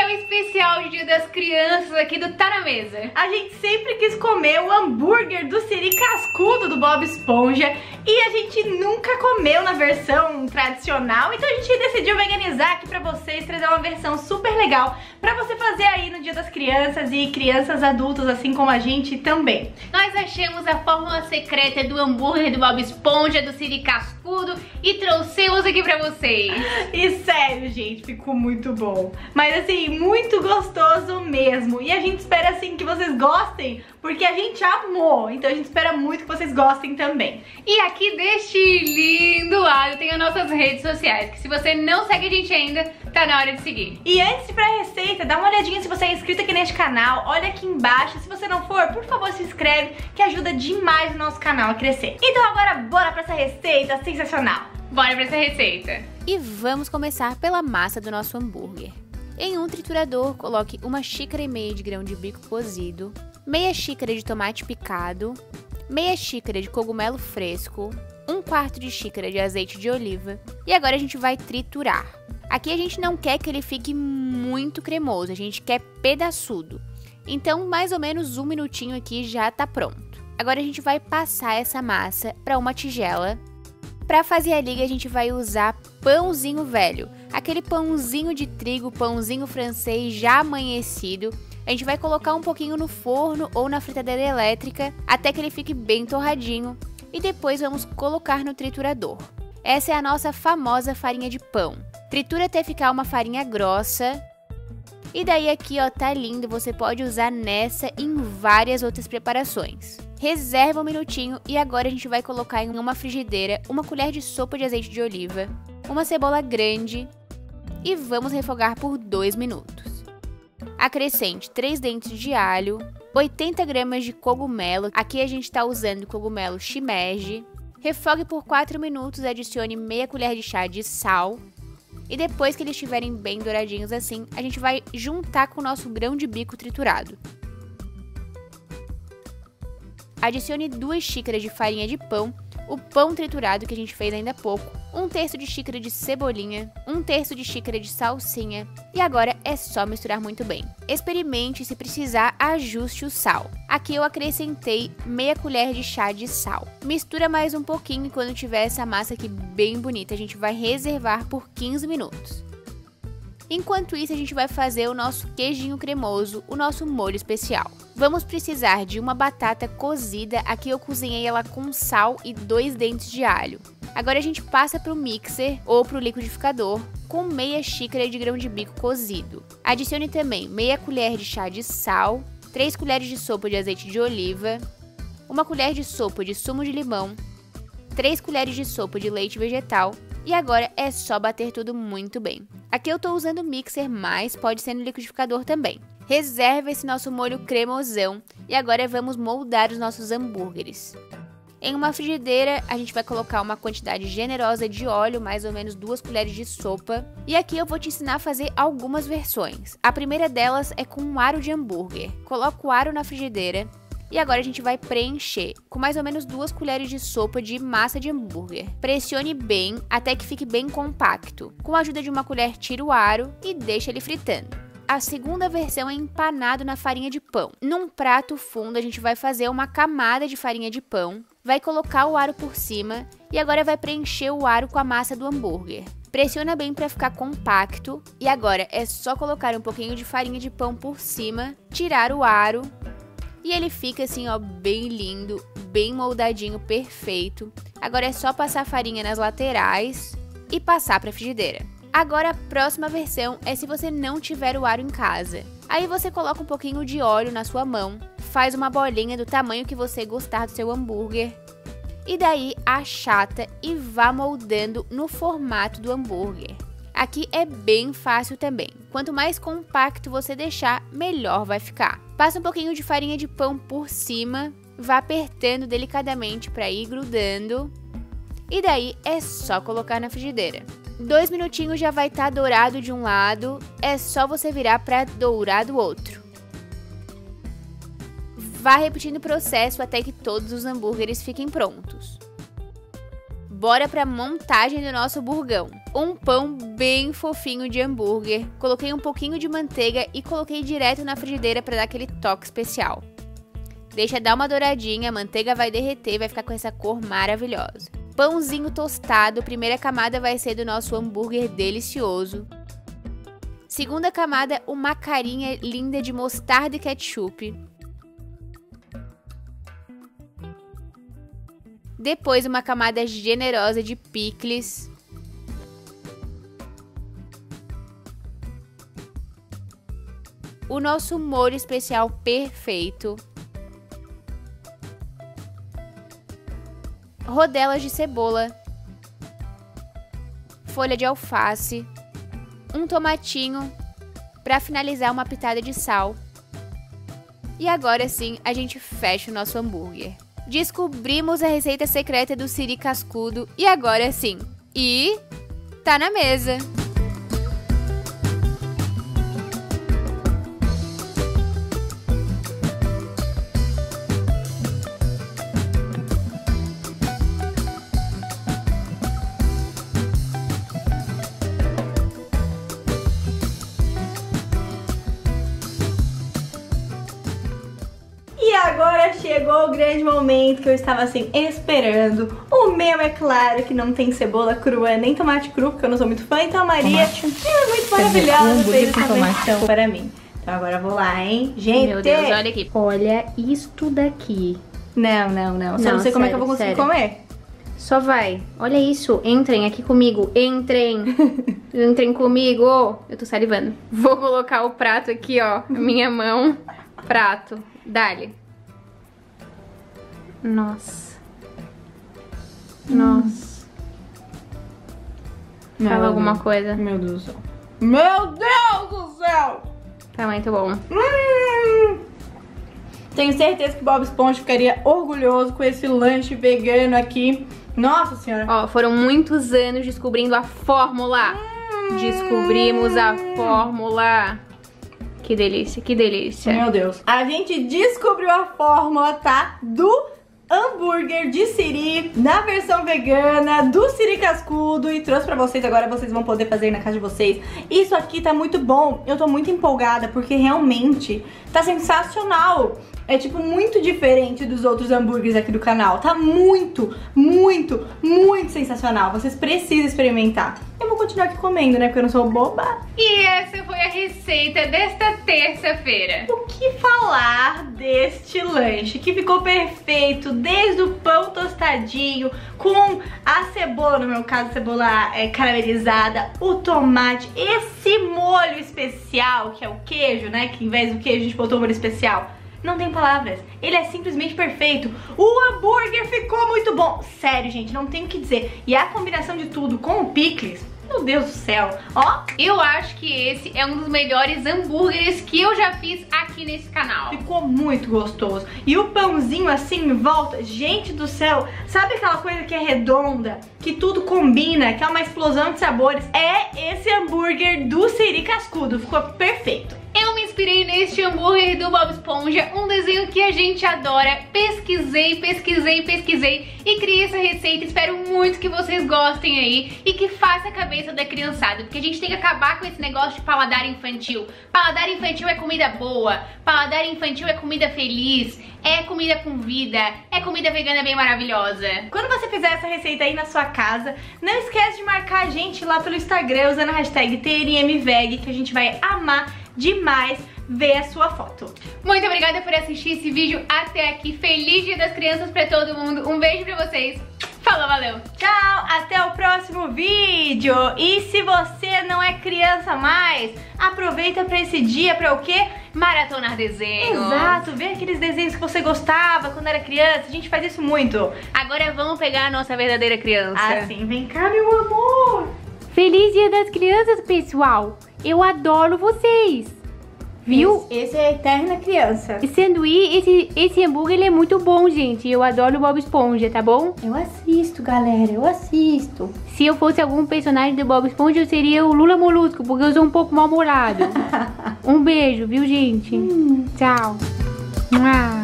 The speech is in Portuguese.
especial de Dia das Crianças aqui do Tá Na Mesa. A gente sempre quis comer o hambúrguer do Siri cascudo do Bob Esponja e a gente nunca comeu na versão tradicional, então a gente decidiu veganizar aqui pra vocês, trazer uma versão super legal pra você fazer aí no Dia das Crianças e crianças adultas assim como a gente também. Nós achamos a fórmula secreta do hambúrguer do Bob Esponja, do Siri cascudo e trouxemos aqui pra vocês. E sério, gente, ficou muito bom. Mas assim, muito gostoso mesmo. E a gente espera assim que vocês gostem, porque a gente amou. Então a gente espera muito que vocês gostem também. E aqui deste lindo lado tem as nossas redes sociais, que se você não segue a gente ainda, tá na hora de seguir. E antes de ir pra receita, dá uma olhadinha se você é inscrito aqui neste canal. Olha aqui embaixo. Se você não for, por favor, se inscreve, que ajuda demais o nosso canal a crescer. Então agora bora pra essa receita sensacional. Bora pra essa receita. E vamos começar pela massa do nosso hambúrguer. Em um triturador, coloque 1,5 xícaras de grão de bico cozido, meia xícara de tomate picado, meia xícara de cogumelo fresco, 1/4 xícara de azeite de oliva e agora a gente vai triturar. Aqui a gente não quer que ele fique muito cremoso, a gente quer pedaçudo. Então, mais ou menos 1 minutinho aqui já tá pronto. Agora a gente vai passar essa massa para uma tigela. Para fazer a liga, a gente vai usar pãozinho velho, aquele pãozinho de trigo, pãozinho francês já amanhecido. A gente vai colocar um pouquinho no forno ou na fritadeira elétrica até que ele fique bem torradinho e depois vamos colocar no triturador. Essa é a nossa famosa farinha de pão. Tritura até ficar uma farinha grossa. E daí aqui, ó, tá lindo, você pode usar nessa e em várias outras preparações. Reserva um minutinho e agora a gente vai colocar em uma frigideira 1 colher de sopa de azeite de oliva, uma cebola grande e vamos refogar por 2 minutos. Acrescente 3 dentes de alho, 80 gramas de cogumelo, aqui a gente tá usando cogumelo shimeji. Refogue por 4 minutos, adicione meia colher de chá de sal. E depois que eles estiverem bem douradinhos assim, a gente vai juntar com o nosso grão de bico triturado. Adicione 2 xícaras de farinha de pão, o pão triturado que a gente fez ainda há pouco, 1/3 de xícara de cebolinha, 1/3 de xícara de salsinha e agora é só misturar muito bem. Experimente, se precisar, ajuste o sal. Aqui eu acrescentei meia colher de chá de sal. Mistura mais um pouquinho e quando tiver essa massa aqui bem bonita, a gente vai reservar por 15 minutos. Enquanto isso, a gente vai fazer o nosso queijinho cremoso, o nosso molho especial. Vamos precisar de uma batata cozida, aqui eu cozinhei ela com sal e 2 dentes de alho. Agora a gente passa para o mixer ou para o liquidificador com meia xícara de grão de bico cozido. Adicione também meia colher de chá de sal, 3 colheres de sopa de azeite de oliva, 1 colher de sopa de sumo de limão, 3 colheres de sopa de leite vegetal e agora é só bater tudo muito bem. Aqui eu estou usando o mixer, mas pode ser no liquidificador também. Reserva esse nosso molho cremosão e agora vamos moldar os nossos hambúrgueres. Em uma frigideira, a gente vai colocar uma quantidade generosa de óleo, mais ou menos 2 colheres de sopa. E aqui eu vou te ensinar a fazer algumas versões. A primeira delas é com um aro de hambúrguer. Coloca o aro na frigideira e agora a gente vai preencher com mais ou menos 2 colheres de sopa de massa de hambúrguer. Pressione bem até que fique bem compacto. Com a ajuda de uma colher, tira o aro e deixa ele fritando. A segunda versão é empanado na farinha de pão. Num prato fundo, a gente vai fazer uma camada de farinha de pão, vai colocar o aro por cima e agora vai preencher o aro com a massa do hambúrguer. Pressiona bem para ficar compacto e agora é só colocar um pouquinho de farinha de pão por cima, tirar o aro e ele fica assim, ó, bem lindo, bem moldadinho, perfeito. Agora é só passar farinha nas laterais e passar para a frigideira. Agora a próxima versão é se você não tiver o aro em casa. Aí você coloca um pouquinho de óleo na sua mão, faz uma bolinha do tamanho que você gostar do seu hambúrguer e daí achata e vá moldando no formato do hambúrguer. Aqui é bem fácil também. Quanto mais compacto você deixar, melhor vai ficar. Passa um pouquinho de farinha de pão por cima, vá apertando delicadamente para ir grudando e daí é só colocar na frigideira. 2 minutinhos já vai estar dourado de um lado, é só você virar para dourar do outro. Vá repetindo o processo até que todos os hambúrgueres fiquem prontos. Bora para a montagem do nosso burgão. Um pão bem fofinho de hambúrguer. Coloquei um pouquinho de manteiga e coloquei direto na frigideira para dar aquele toque especial. Deixa dar uma douradinha, a manteiga vai derreter e vai ficar com essa cor maravilhosa. Pãozinho tostado, primeira camada vai ser do nosso hambúrguer delicioso. Segunda camada, uma carinha linda de mostarda e ketchup. Depois uma camada generosa de picles. O nosso molho especial perfeito. Rodelas de cebola. Folha de alface. Um tomatinho. Para finalizar, uma pitada de sal. E agora sim, a gente fecha o nosso hambúrguer. Descobrimos a receita secreta do siri cascudo. E agora sim. E tá na mesa. E agora chegou o grande momento que eu estava assim esperando. O meu, é claro, que não tem cebola crua nem tomate cru, porque eu não sou muito fã. Então a Maria é muito maravilhosa, fez essa versão para mim. Então agora eu vou lá, hein? Gente, meu Deus, olha aqui. Olha isto daqui. Não. Só não sei como é que eu vou conseguir comer. Só vai. Olha isso. Entrem aqui comigo. Entrem. Entrem comigo. Eu tô salivando. Vou colocar o prato aqui, ó. Minha mão. Prato. Dá-lhe. Nossa. Nossa. Fala alguma coisa. Meu Deus do céu. Meu Deus do céu! Tá muito bom. Tenho certeza que o Bob Esponja ficaria orgulhoso com esse lanche vegano aqui. Nossa senhora. Ó, foram muitos anos descobrindo a fórmula. Descobrimos a fórmula. Que delícia, que delícia. Meu Deus. A gente descobriu a fórmula, tá? Do hambúrguer de siri, na versão vegana, do siri cascudo. E trouxe pra vocês, agora vocês vão poder fazer na casa de vocês. Isso aqui tá muito bom. Eu tô muito empolgada, porque realmente tá sensacional. É tipo muito diferente dos outros hambúrgueres aqui do canal. Tá muito sensacional. Vocês precisam experimentar. Eu vou continuar aqui comendo, né? Porque eu não sou boba. E essa foi a receita desta terça-feira. O que falar deste lanche que ficou perfeito, desde o pão tostadinho, com a cebola, no meu caso, cebola caramelizada, o tomate, esse molho especial, que é o queijo, né? Que em vez do queijo a gente botou o molho especial. Não tem palavras, ele é simplesmente perfeito. O hambúrguer ficou muito bom. Sério, gente, não tenho o que dizer. E a combinação de tudo com o picles, meu Deus do céu. Ó, eu acho que esse é um dos melhores hambúrgueres que eu já fiz aqui nesse canal. Ficou muito gostoso. E o pãozinho assim em volta, gente do céu. Sabe aquela coisa que é redonda, que tudo combina, que é uma explosão de sabores? É esse hambúrguer do siri cascudo. Ficou perfeito. Eu me inspirei neste hambúrguer do Bob Esponja, um desenho que a gente adora. Pesquisei e criei essa receita. Espero muito que vocês gostem aí e que faça a cabeça da criançada, porque a gente tem que acabar com esse negócio de paladar infantil. Paladar infantil é comida boa, paladar infantil é comida feliz, é comida com vida, é comida vegana bem maravilhosa. Quando você fizer essa receita aí na sua casa, não esquece de marcar a gente lá pelo Instagram usando a hashtag TNMVeg, que a gente vai amar demais ver a sua foto. Muito obrigada por assistir esse vídeo até aqui. Feliz Dia das Crianças pra todo mundo. Um beijo pra vocês. Falou, valeu. Tchau, até o próximo vídeo. E se você não é criança mais, aproveita pra esse dia pra o quê? Maratonar desenhos. Exato, ver aqueles desenhos que você gostava quando era criança. A gente faz isso muito. Agora vamos pegar a nossa verdadeira criança. Ah, sim, vem cá, meu amor. Feliz Dia das Crianças, pessoal! Eu adoro vocês! Viu? Esse é a eterna criança. E sanduíche, esse hambúrguer ele é muito bom, gente. Eu adoro o Bob Esponja, tá bom? Eu assisto, galera, eu assisto. Se eu fosse algum personagem do Bob Esponja, eu seria o Lula Molusco, porque eu sou um pouco mal-humorado. Um beijo, viu, gente? Tchau.